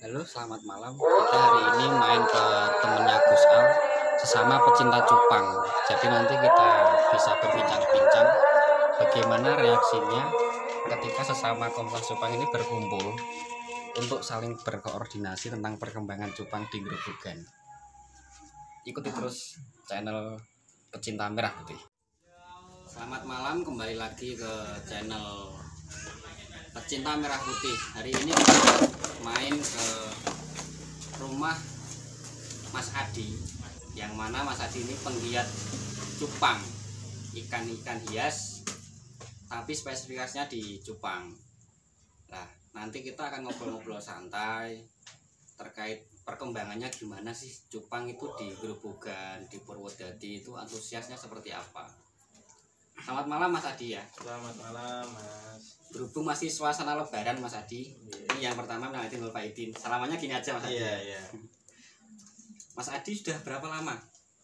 Halo, selamat malam. Kita hari ini main ke temennya Gus Al, sesama pecinta cupang. Jadi nanti kita bisa berbincang-bincang bagaimana reaksinya ketika sesama komunitas cupang ini berkumpul untuk saling berkoordinasi tentang perkembangan cupang di Grobogan. Ikuti terus channel Pecinta Merah Putih. Selamat malam, kembali lagi ke channel Pecinta Merah Putih. Hari ini kita main ke rumah Mas Adi, yang mana Mas Adi ini penggiat cupang, ikan-ikan hias, tapi spesifikasinya di cupang. Nah, nanti kita akan ngobrol-ngobrol santai terkait perkembangannya gimana sih cupang itu di Grobogan, di Purwodadi itu antusiasnya seperti apa. Selamat malam Mas Adi ya. Selamat malam Mas. Berhubung masih suasana lebaran Mas Adi, ini yang pertama nanti Nul Faidin. Salamannya gini aja Mas Adi. Iya. Mas Adi sudah berapa lama?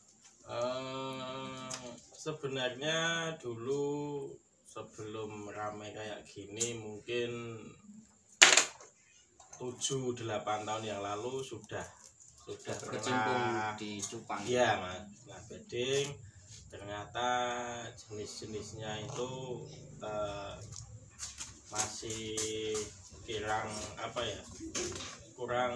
Sebenarnya dulu sebelum ramai kayak gini mungkin 7-8 tahun yang lalu sudah Berkecimpung pernah di cupang. iya Mas. Nah, beding ternyata jenis-jenisnya itu masih kurang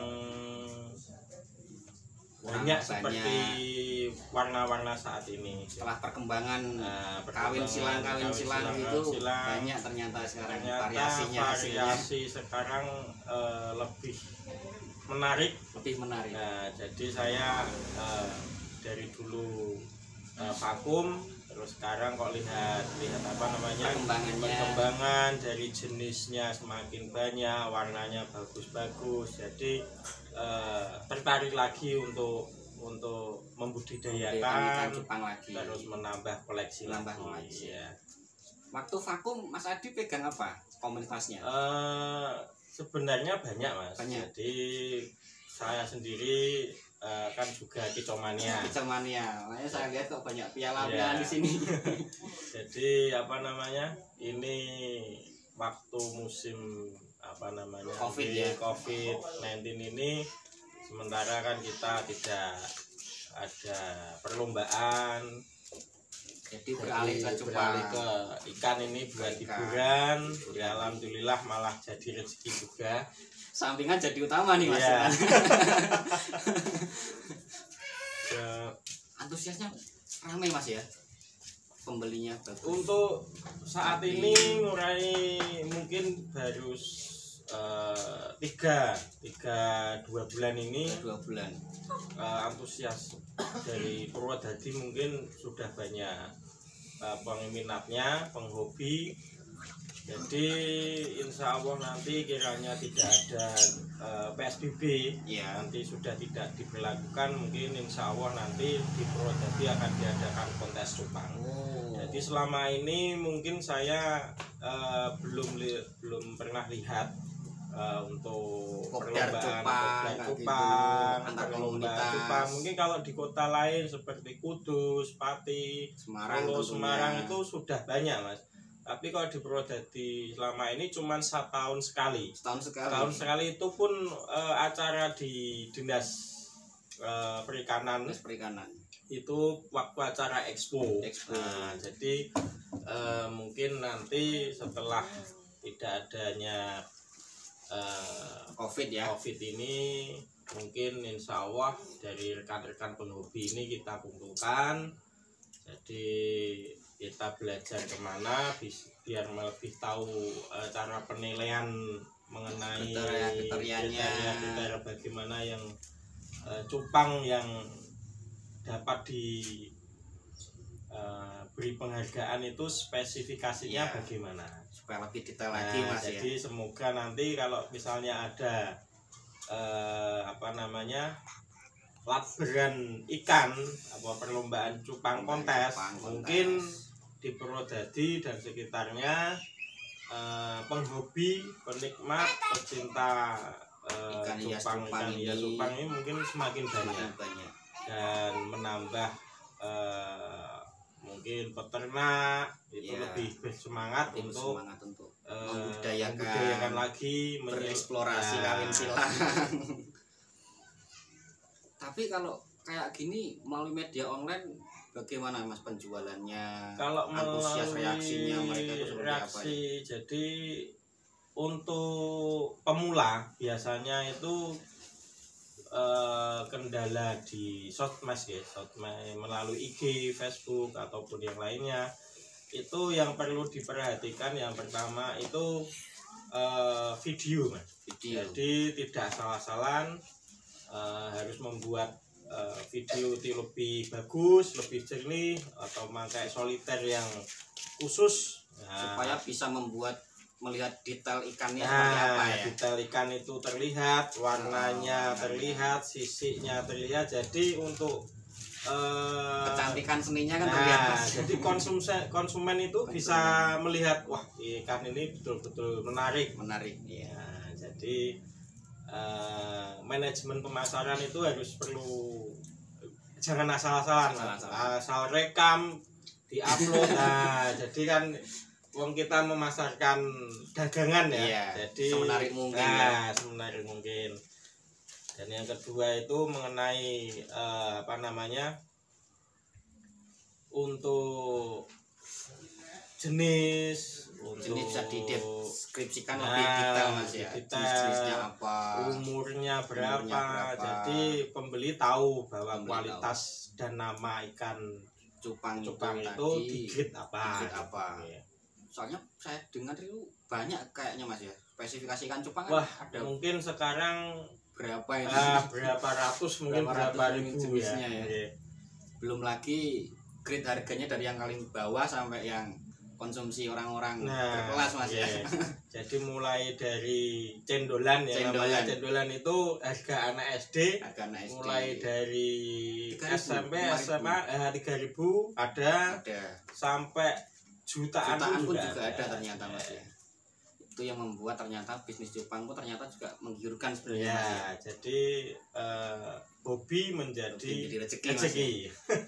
banyak seperti warna-warna saat ini. Setelah perkembangan kawin silang itu banyak ternyata sekarang variasi sekarang lebih menarik. Nah, jadi saya dari dulu vakum, terus sekarang kok lihat perkembangan dari jenisnya semakin banyak, warnanya bagus-bagus, jadi tertarik lagi untuk membudidayakan cupang lagi, terus menambah koleksi lagi. Ya. Waktu vakum Mas Adi pegang apa komunitasnya? Sebenarnya banyak Mas. Banyak. Jadi saya sendiri kan juga kicomania. Makanya saya lihat kok banyak piala-piala di sini. Jadi ini waktu musim COVID-19 ini, sementara kan kita tidak ada perlombaan, jadi beralih ke ikan ini buat hiburan. Ya, alhamdulillah malah jadi rezeki juga. Sampingan jadi utama nih Mas. Yeah. Antusiasnya ramai Mas ya, pembelinya bagus. Untuk saat ini mulai mungkin baru 2 bulan ini. 2 bulan. Antusias dari Purwodadi mungkin sudah banyak peminatnya, penghobi. Jadi insya Allah nanti kiranya tidak ada PSBB, nanti sudah tidak diberlakukan, mungkin insya Allah nanti di Purwodadi akan diadakan kontes cupang. Jadi selama ini mungkin saya belum pernah lihat untuk perlombaan cupang, mungkin kalau di kota lain seperti Kudus, Pati, Semarang itu sudah banyak Mas. Tapi kalau di Purwodadi selama ini cuma setahun sekali itu pun acara di dinas perikanan itu waktu acara expo. Nah, jadi mungkin nanti setelah tidak adanya COVID ini, mungkin insya Allah dari rekan-rekan penghobi ini kita kumpulkan, jadi kita belajar kemana biar lebih tahu cara penilaian mengenai kriteria bagaimana yang cupang yang dapat diberi penghargaan itu spesifikasinya bagaimana, supaya lebih detail lagi Mas. Jadi semoga nanti kalau misalnya ada laberan ikan perlombaan cupang kontes, mungkin di Purwodadi dan sekitarnya penghobi, penikmat, pecinta ikan hias cupang ini mungkin semakin banyak dan menambah mungkin peternak itu lebih bersemangat untuk membudayakan lagi, bereksplorasi kawin silang. Tapi kalau kayak gini melalui media online bagaimana Mas penjualannya? Kalau antusias melalui reaksinya mereka itu seperti apa ya? Jadi untuk pemula biasanya itu kendala di sosmed ya, melalui IG, Facebook ataupun yang lainnya. Itu yang perlu diperhatikan yang pertama itu video, Mas. Jadi tidak salah-salan, harus membuat video itu lebih bagus, lebih jernih, atau pakai soliter yang khusus supaya bisa melihat detail ikannya seperti apa ya. Detail ikan itu terlihat, warnanya terlihat, sisiknya terlihat. Jadi untuk kecantikan seninya kan terlihat. Jadi konsumen itu bisa melihat, wah ikan ini betul-betul menarik. Ya. Jadi manajemen pemasaran itu harus perlu, jangan asal-asalan, asal rekam, diupload. Jadi kan wong kita memasarkan dagangan ya, iya, jadi semenarik mungkin. Semenarik mungkin. Dan yang kedua itu mengenai untuk jenis bisa dideskripsikan lebih detail Mas ya. Jenisnya apa, umurnya berapa. Jadi pembeli tahu bahwa kualitas dan nama ikan cupang itu di grade apa. Soalnya saya dengar itu banyak kayaknya Mas ya, spesifikasi ikan cupang. Wah, ada mungkin sekarang berapa ini? Berapa ratus, mungkin berapa ribu jenisnya ya. Belum lagi grade harganya dari yang paling bawah sampai yang konsumsi orang-orang berkelas Mas ya. Jadi mulai dari cendolan ya, namanya cendolan itu harga anak SD, mulai dari SMP, SMA 3.000 ada sampai jutaan pun juga ada ternyata Mas ya. Itu yang membuat ternyata bisnis cupang pun ternyata juga menggiurkan sebenarnya Mas ya. Jadi hobi menjadi rezeki.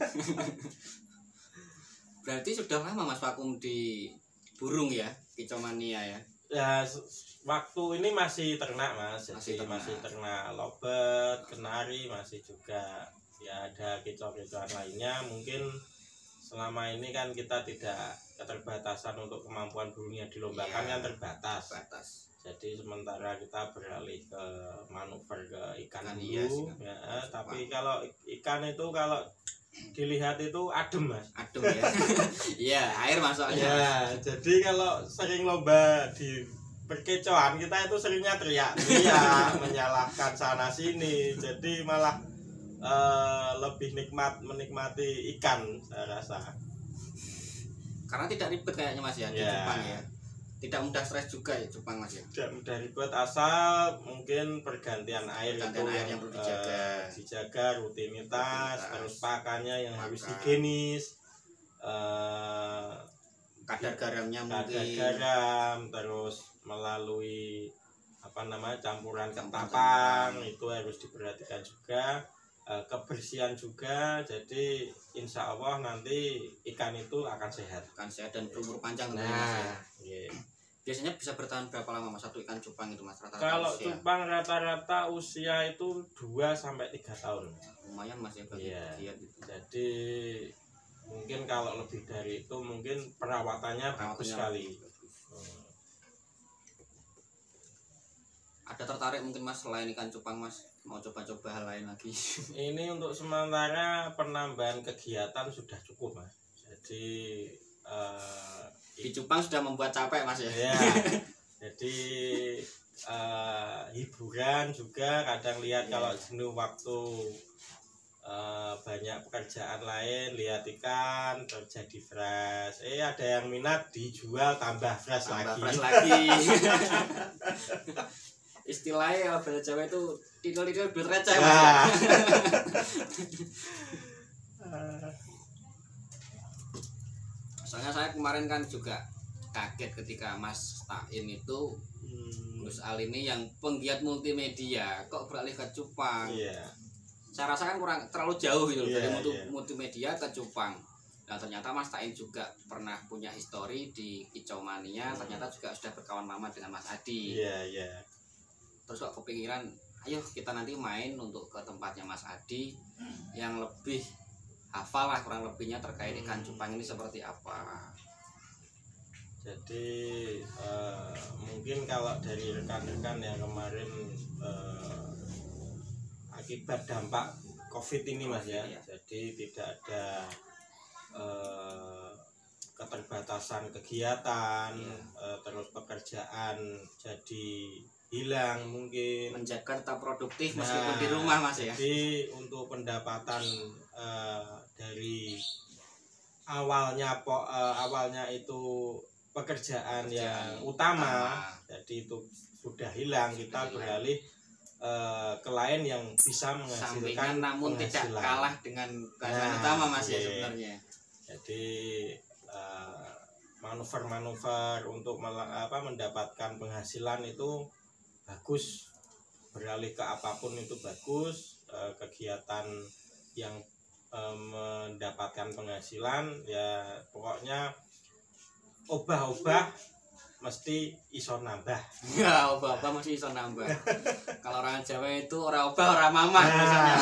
Berarti sudah lama Mas vakum di burung ya, kicomania ya? Ya, waktu ini masih ternak Mas, masih ternak lobet, kenari, masih juga ya ada kicau-kicauan lainnya. Mungkin selama ini kan kita tidak keterbatasan untuk kemampuan burungnya dilombakan kan terbatas. Jadi sementara kita beralih ke manuver ke ikan dulu ya. Tapi kalau ikan itu kalau dilihat itu adem Mas. Adem ya. Iya, air masuknya. Ya, jadi kalau sering lomba di perkecoan kita itu seringnya teriak-teriak menyalahkan sana sini. Jadi malah lebih menikmati ikan saya rasa. Karena tidak ribet kayaknya Mas ya, di cupang ya. Tidak mudah stres juga ya cupang Mas ya. Tidak mudah ribet, asal mungkin pergantian air yang perlu dijaga rutinitas, terus pakannya yang harus higienis, kadar garamnya terus melalui campuran ketapang itu harus diperhatikan juga. Kebersihan juga, jadi insya Allah nanti ikan itu akan sehat dan berumur panjang. Biasanya bisa bertahan berapa lama Mas satu ikan cupang itu Mas rata-rata? Kalau cupang rata-rata usia itu 2-3 tahun. Lumayan Mas ya bagi dia gitu. Jadi mungkin kalau lebih dari itu mungkin perawatannya bagus sekali. Ada tertarik mungkin Mas selain ikan cupang Mas mau coba-coba hal lain lagi? Ini untuk sementara penambahan kegiatan sudah cukup Mas. Jadi di cupang sudah membuat capek Mas ya. Jadi hiburan juga, kadang lihat kalau jenuh waktu banyak pekerjaan lain, lihat ikan terjadi fresh. Ada yang minat dijual tambah fresh lagi. Istilahnya bahasa Jawa itu tidul-tidul duit receh Mas ya. Soalnya saya kemarin kan juga kaget ketika Mas Tain itu Gus Al ini yang penggiat multimedia kok beralih ke cupang. Saya rasa kan kurang terlalu jauh gitu dari multimedia ke cupang. Nah ternyata Mas Tain juga pernah punya histori di Kicau Mania, ternyata juga sudah berkawan lama dengan Mas Adi. Iya. Terus kok kepikiran, ayo kita nanti main untuk ke tempatnya Mas Adi yang lebih hafal lah kurang lebihnya terkait ikan cupang ini seperti apa. Jadi mungkin kalau dari rekan-rekan yang kemarin akibat dampak COVID ini Mas ya, jadi tidak ada keterbatasan kegiatan, terus pekerjaan jadi hilang mungkin. Menjaga tetap produktif meskipun di rumah Mas ya. Jadi untuk pendapatan dari awalnya itu pekerjaan yang utama, jadi itu sudah hilang, kita beralih ke lain yang bisa menghasilkan namun tidak kalah dengan pekerjaan utama Mas ya sebenarnya. Jadi manuver-manuver untuk mendapatkan penghasilan itu bagus, beralih ke apapun itu bagus, kegiatan yang mendapatkan penghasilan ya pokoknya obah-obah mesti iso nambah. Ya, obah-obah mesti iso nambah. Kalau orang Jawa itu ora obah ora mamah misalnya.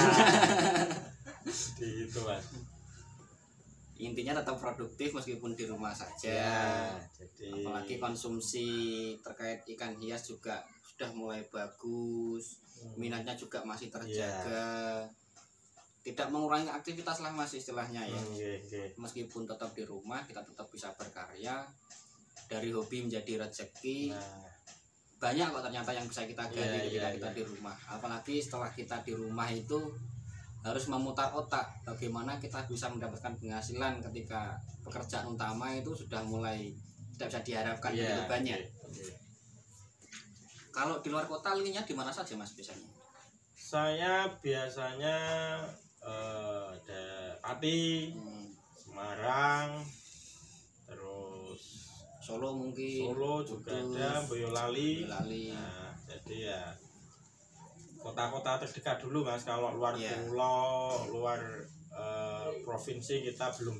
Gitu Mas. Intinya tetap produktif meskipun di rumah saja. Ya, jadi apalagi konsumsi terkait ikan hias juga sudah mulai bagus. Minatnya juga masih terjaga. Tidak mengurangi aktivitas lah Mas istilahnya ya. Meskipun tetap di rumah kita tetap bisa berkarya. Dari hobi menjadi rezeki. Banyak kok ternyata yang bisa kita gali ketika kita di rumah. Apalagi setelah kita di rumah itu harus memutar otak bagaimana kita bisa mendapatkan penghasilan ketika pekerjaan utama itu sudah mulai tidak bisa diharapkan begitu banyak. Kalau di luar kota linknya di mana saja Mas biasanya? Saya biasanya ada Pati, Semarang, terus Solo mungkin. Solo juga ada, Boyolali. Nah, jadi ya kota-kota terdekat dulu Mas. Kalau luar pulau, luar provinsi kita belum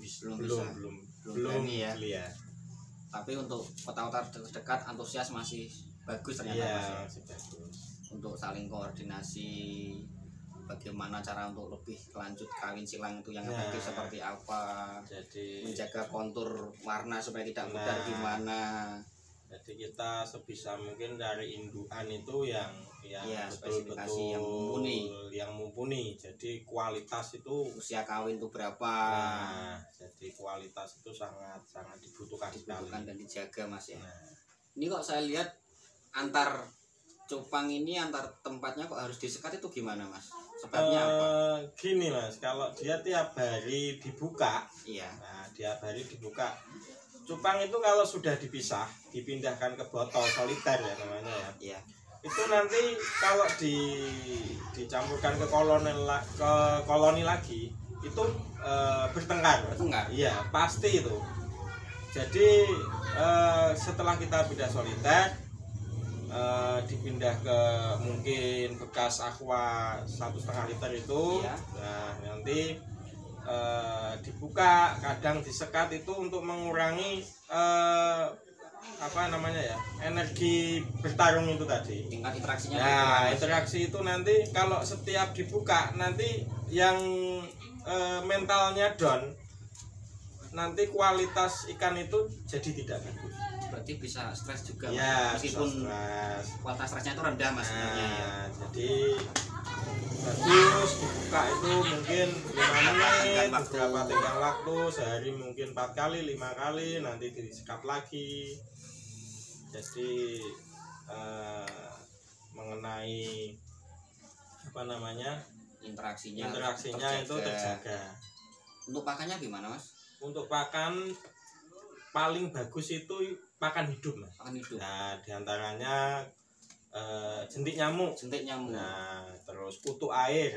ya. Tapi untuk kota-kota terdekat antusias masih bagus ternyata Mas ya. Masih bagus. Untuk saling koordinasi bagaimana cara untuk lebih lanjut kawin silang itu yang efektif seperti apa, jadi menjaga kontur warna supaya tidak pudar gimana. Jadi kita sebisa mungkin dari indukan itu yang betul-betul yang mumpuni. Jadi kualitas itu usia kawin itu berapa. Jadi kualitas itu sangat dibutuhkan dan dijaga Mas ya. Ini kok saya lihat antar cupang ini antar tempatnya kok harus disekat itu gimana Mas? Sebabnya apa? Gini Mas, kalau dia tiap hari dibuka, nah tiap hari dibuka. Cupang itu kalau sudah dipisah, dipindahkan ke botol soliter ya namanya ya. Itu nanti kalau dicampurkan ke koloni lagi, itu bertengkar. Iya, pasti itu. Jadi setelah kita pindah soliter, dipindah ke mungkin bekas aqua 1,5 liter itu, nah nanti dibuka, kadang disekat itu untuk mengurangi energi bertarung itu tadi. Tingkat interaksinya. Nah interaksi itu nanti kalau setiap dibuka nanti yang mentalnya down, nanti kualitas ikan itu jadi tidak bagus. Berarti bisa stres juga meskipun kualitas stresnya itu rendah Mas sebenarnya ya. Jadi bagus dibuka itu mungkin 5 menit, beberapa tenggang waktu, sehari mungkin 4 kali, 5 kali, nanti disekat lagi. Jadi mengenai interaksinya itu terjaga. Untuk pakannya gimana Mas? Untuk pakan paling bagus itu pakan hidup Mas. Pakan hidup. Nah, diantaranya jentik nyamuk. Nah, terus kutu air.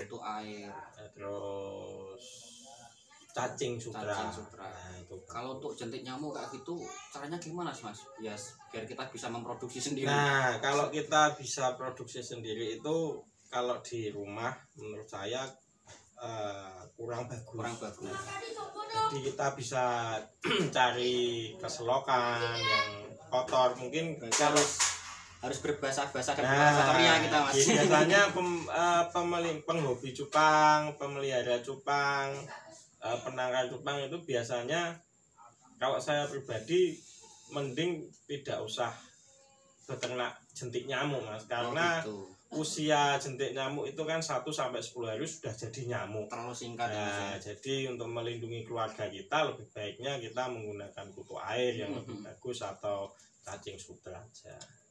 Terus cacing sutra. Nah, itu. Kalau untuk jentik nyamuk kayak gitu, caranya gimana Mas? Biar kita bisa memproduksi sendiri. Nah, kalau kita bisa produksi sendiri itu kalau di rumah menurut saya kurang bagus. Kurang bagus. Jadi kita bisa cari keselokan yang kotor, mungkin harus berbahasa-bahasa dan kotornya kita Mas. Biasanya penghobi cupang, pemelihara cupang, penangkar cupang itu biasanya, kalau saya pribadi mending tidak usah beternak jentik nyamuk Mas, karena usia jentik nyamuk itu kan 1 sampai 10 hari sudah jadi nyamuk. Terlalu singkat. Jadi untuk melindungi keluarga kita, lebih baiknya kita menggunakan kutu air yang lebih bagus atau cacing sutra aja.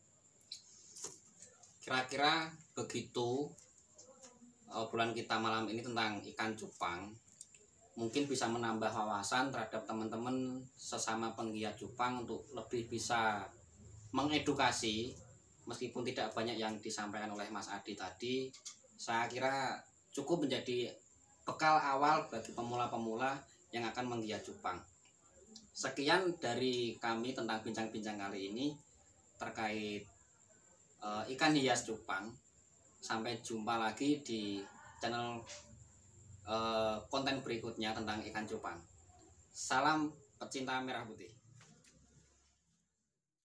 Kira-kira begitu obrolan kita malam ini tentang ikan cupang. Mungkin bisa menambah wawasan terhadap teman-teman sesama penggiat cupang untuk lebih bisa mengedukasi. Meskipun tidak banyak yang disampaikan oleh Mas Adi tadi, saya kira cukup menjadi bekal awal bagi pemula-pemula yang akan menggiat cupang. Sekian dari kami tentang bincang-bincang kali ini terkait ikan hias cupang. Sampai jumpa lagi di channel konten berikutnya tentang ikan cupang. Salam pecinta merah putih.